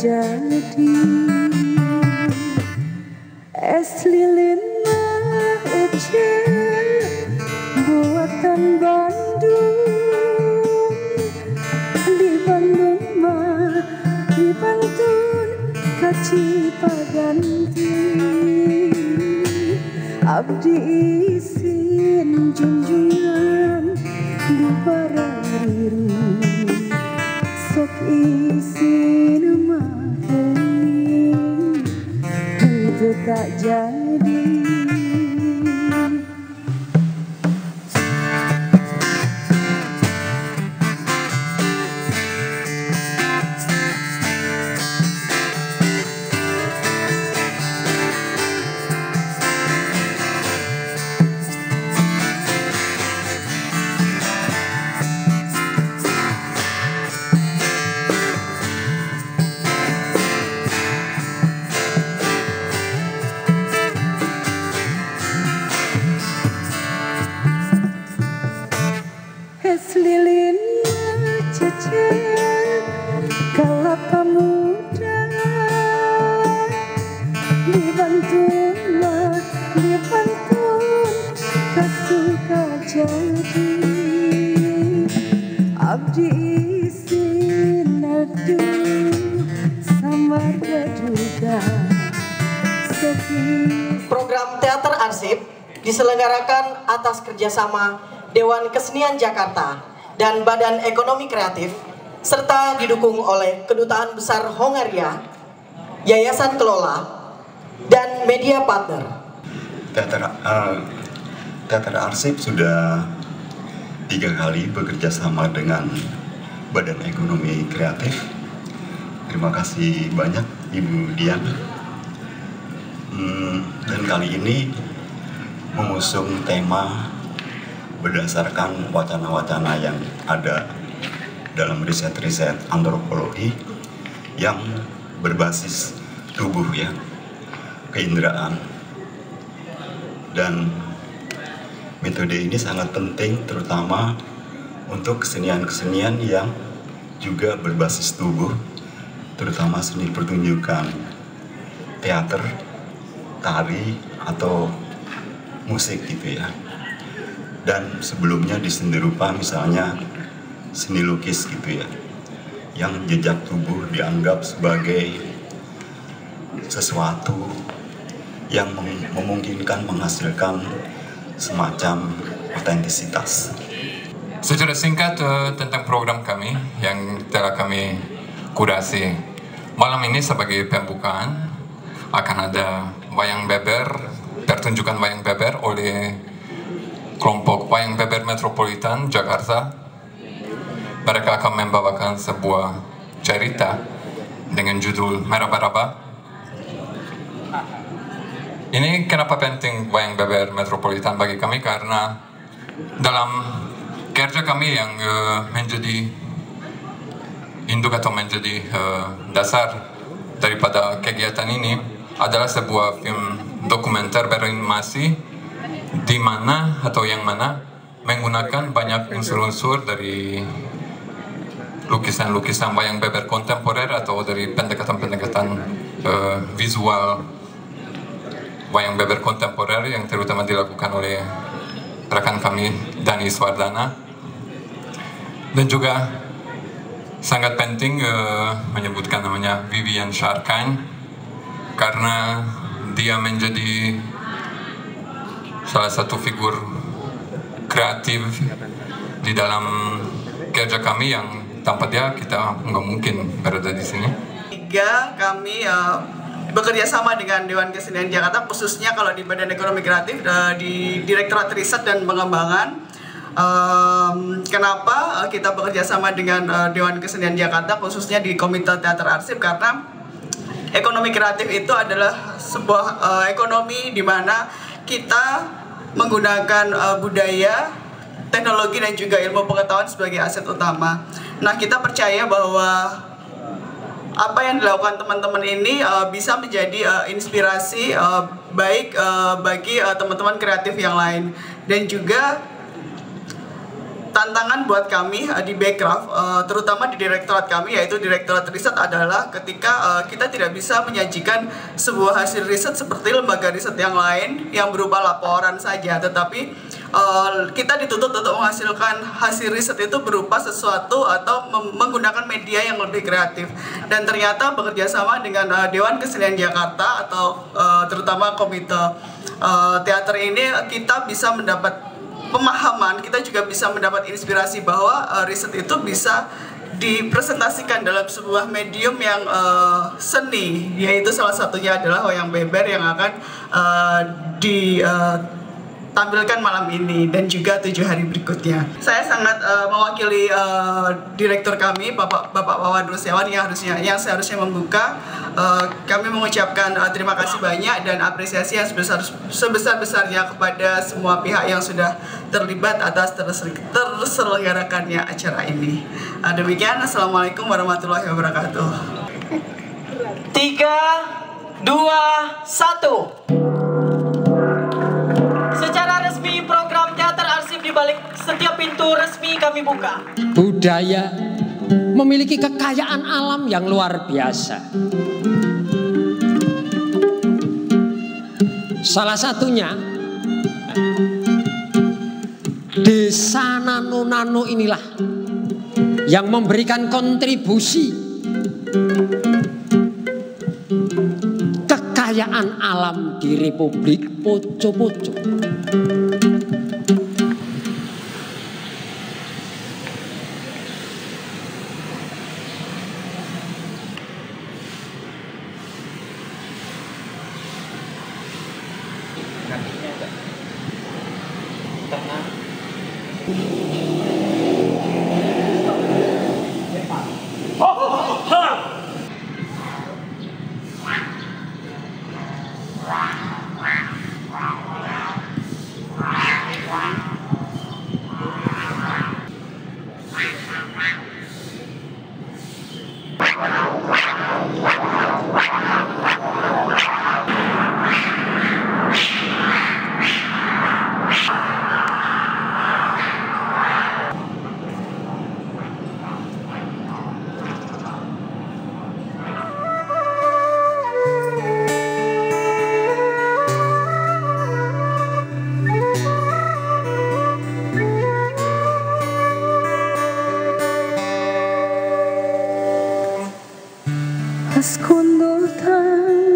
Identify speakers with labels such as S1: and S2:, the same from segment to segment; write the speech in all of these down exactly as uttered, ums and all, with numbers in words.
S1: jadi. Es lilin mah ecel buatan Bandung. Di Bandung mah dipantun kaci paganti. Abdi isin junjungan di barariru. Sok isin mah teuing henteu tak jadi. Es lilin cecer kalapa muda. Dibantun mah dibantun kasuka jadi. Abdi isin aduh samar gaduga.
S2: Program Teater Arsip diselenggarakan atas kerjasama Dewan Kesenian Jakarta dan Badan Ekonomi Kreatif, serta didukung oleh Kedutaan Besar Hongaria, Yayasan Kelola, dan media partner.
S3: Teater, uh, Teater Arsip sudah tiga kali bekerja sama dengan Badan Ekonomi Kreatif. Terima kasih banyak Ibu Dian. Hmm, dan kali ini mengusung tema berdasarkan wacana-wacana yang ada dalam riset-riset antropologi yang berbasis tubuh ya, keinderaan. Dan metode ini sangat penting terutama untuk kesenian-kesenian yang juga berbasis tubuh, terutama seni pertunjukan, teater, tari, atau musik gitu ya. Dan sebelumnya di seni rupa misalnya seni lukis gitu ya, yang jejak tubuh dianggap sebagai sesuatu yang memungkinkan menghasilkan semacam otentisitas.
S4: Secara singkat uh, tentang program kami yang telah kami kurasi malam ini sebagai pembukaan, akan ada wayang beber, pertunjukan wayang beber oleh kelompok Wayang Beber Metropolitan Jakarta. Mereka akan membawakan sebuah cerita dengan judul Meraba-raba. Ini kenapa penting Wayang Beber Metropolitan bagi kami, karena dalam kerja kami yang uh, menjadi induk atau menjadi uh, dasar daripada kegiatan ini adalah sebuah film dokumenter beranimasi di mana atau yang mana menggunakan banyak unsur-unsur dari lukisan-lukisan wayang beber kontemporer atau dari pendekatan-pendekatan uh, visual wayang beber kontemporer yang terutama dilakukan oleh rekan kami Dani Swardana. Dan juga sangat penting uh, menyebutkan namanya Vivian Sharkine karena dia menjadi salah satu figur kreatif di dalam kerja kami yang tanpa dia kita nggak mungkin berada di sini.
S5: Tiga, kami uh, bekerja sama dengan Dewan Kesenian Jakarta, khususnya kalau di Badan Ekonomi Kreatif uh, di Direktorat Riset dan Pengembangan. Um, kenapa uh, kita bekerja sama dengan uh, Dewan Kesenian Jakarta, khususnya di Komite Teater Arsip? Karena ekonomi kreatif itu adalah sebuah uh, ekonomi di mana kita menggunakan uh, budaya, teknologi, dan juga ilmu pengetahuan sebagai aset utama. Nah, kita percaya bahwa apa yang dilakukan teman-teman ini uh, bisa menjadi uh, inspirasi uh, baik uh, bagi uh, teman-teman kreatif yang lain. Dan juga tantangan buat kami uh, di Backcraft, uh, terutama di direktorat kami, yaitu direktorat riset, adalah ketika uh, kita tidak bisa menyajikan sebuah hasil riset seperti lembaga riset yang lain yang berupa laporan saja, tetapi uh, kita dituntut untuk menghasilkan hasil riset itu berupa sesuatu atau menggunakan media yang lebih kreatif. Dan ternyata bekerja sama dengan uh, Dewan Kesenian Jakarta atau uh, terutama komite uh, teater ini, kita bisa mendapat pemahaman, kita juga bisa mendapat inspirasi bahwa uh, riset itu bisa dipresentasikan dalam sebuah medium yang uh, seni, yaitu salah satunya adalah wayang beber yang akan uh, di uh, tampilkan malam ini dan juga tujuh hari berikutnya. Saya sangat uh, mewakili uh, direktur kami, Bapak Bapak Wawan Rusyawan, yang harusnya yang seharusnya membuka. Uh, kami mengucapkan uh, terima kasih banyak dan apresiasi yang sebesar sebesar besarnya kepada semua pihak yang sudah terlibat atas terselenggarakannya acara ini. Uh, demikian, assalamualaikum warahmatullahi wabarakatuh.
S2: Tiga, dua, satu. Secara resmi program teater arsip di balik setiap pintu resmi kami buka.
S6: Budaya memiliki kekayaan alam yang luar biasa. Salah satunya Desa Nano-Nano inilah yang memberikan kontribusi kekayaan alam di Republik Poco-Poco.
S1: Kundultam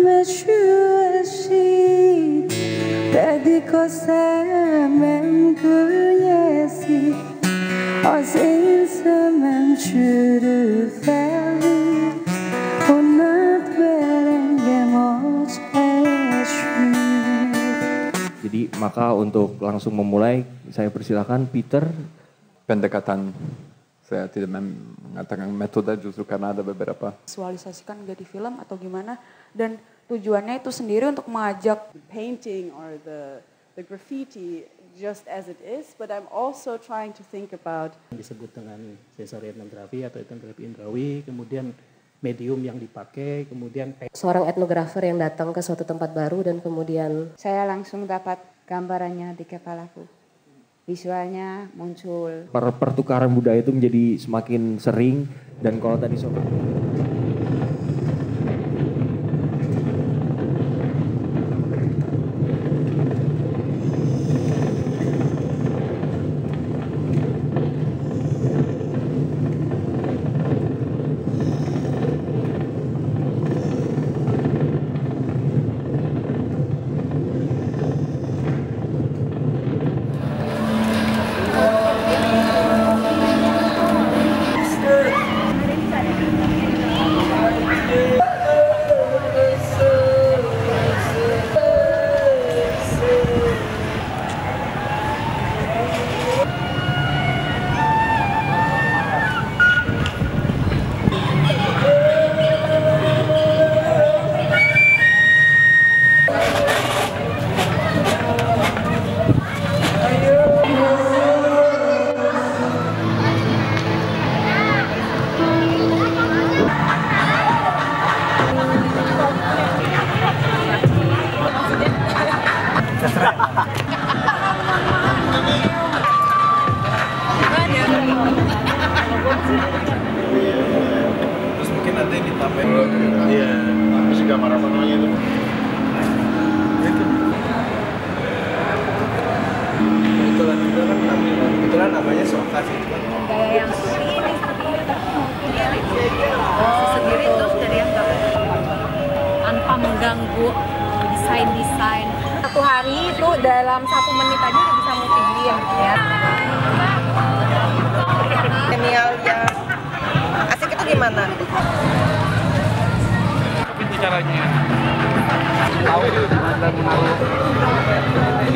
S1: meşhur dedik o szemem könnyezi az én szemem csűrű fel onnat berengem az eső.
S7: Jadi maka untuk langsung memulai saya persilakan Peter.
S4: Pendekatan, saya tidak mengatakan metode justru karena ada beberapa.
S8: Visualisasikan nggak di film atau gimana, dan tujuannya itu sendiri untuk mengajak
S9: painting or the the graffiti just as it is, but I'm also trying to think about
S10: disebut dengan sensori etnografi atau etnografi indrawi, kemudian medium yang dipakai, kemudian
S11: seorang etnografer yang datang ke suatu tempat baru dan kemudian
S12: saya langsung dapat gambarannya di kepalaku. Visualnya muncul.
S7: Pertukaran budaya itu menjadi semakin sering, dan kalau tadi sobat
S13: gaya yang seperti ini, seperti ini, tapi mungkin ya sendiri terus dari yang nggak tanpa mengganggu desain-desain. Satu hari itu dalam satu menit aja udah bisa multi-billion ya.
S2: Genial ya. Asik itu gimana?
S14: Itu caranya. Tahu di mana